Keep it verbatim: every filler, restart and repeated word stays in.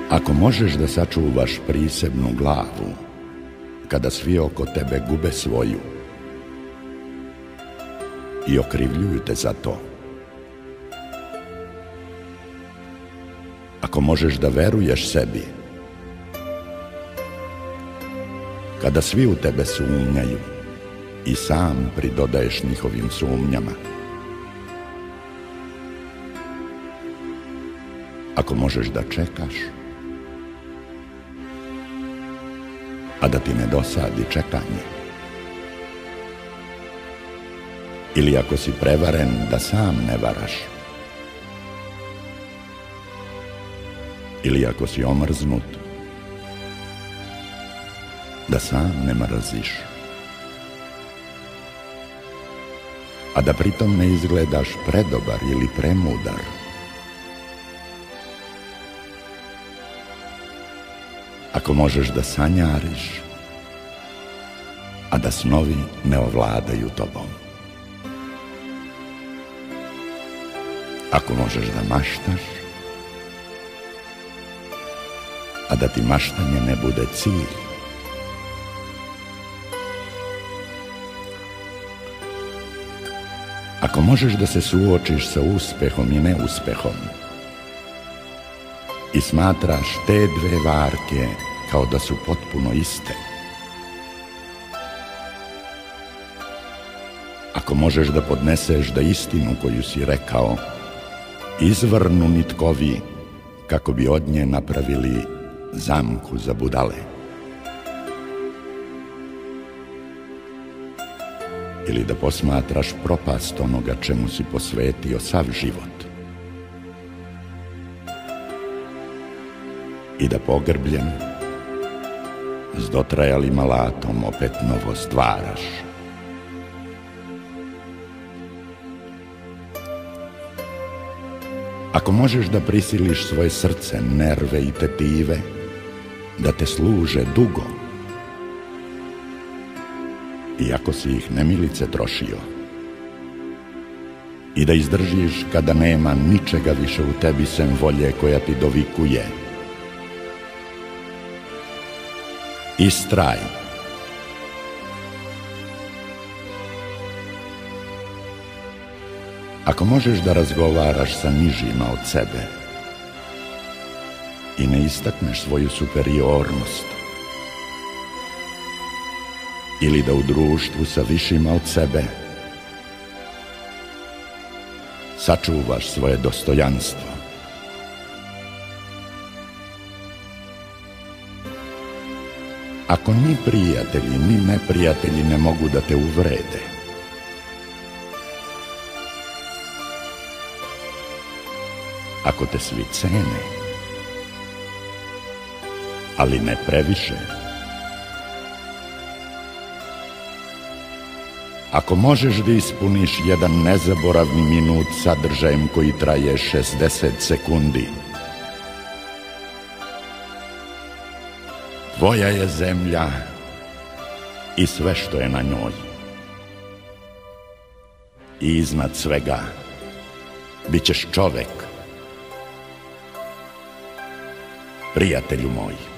Ako možeš da sačuvaš prisebnu glavu, kada svi oko tebe gube svoju i okrivljuju te za to, ako možeš da veruješ sebi, kada svi u tebe sumnjaju i sam pridodaješ njihovim sumnjama, ako možeš da čekaš, a da ti ne dosadi čekanje, ili ako si prevaren da sam ne varaš, ili ako si omrznut da sam ne mrziš, a da pritom ne izgledaš predobar ili premudar, ako možeš da sanjariš, a da snovi ne ovladaju tobom, ako možeš da maštaš, a da ti maštanje ne bude cilj, ako možeš da se suočiš sa uspehom i neuspehom i smatraš te dve varke kao da su potpuno iste, ako možeš da podneseš da istinu koju si rekao izvrnu nitkovi kako bi od nje napravili zamku za budale, ili da posmatraš propast onoga čemu si posvetio sav život i da pogrbljen s dotrajalim alatom opet novo stvaraš. Ako možeš da prisiliš svoje srce, nerve i tetive da te služe dugo, iako si ih nemilice trošio, i da izdržiš kada nema ničega više u tebi sem volje koja ti dovikuje, istraj. Ako možeš da razgovaraš sa nižima od sebe i ne istakneš svoju superiornost, ili da u društvu sa višima od sebe sačuvaš svoje dostojanstvo, ako ni prijatelji ni neprijatelji ne mogu da te uvrede, ako te svi cene, ali ne previše, ako možeš da ispuniš jedan nezaboravni minut sadržajem koji traje šezdeset sekundi, tvoja je zemlja i sve što je na njoj. I iznad svega bit ćeš čovek, prijatelju moj.